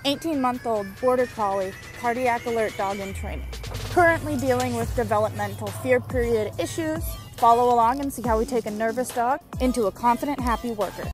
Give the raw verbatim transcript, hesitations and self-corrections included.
eighteen-month-old Border Collie cardiac alert dog in training. Currently dealing with developmental fear period issues. Follow along and see how we take a nervous dog into a confident, happy worker.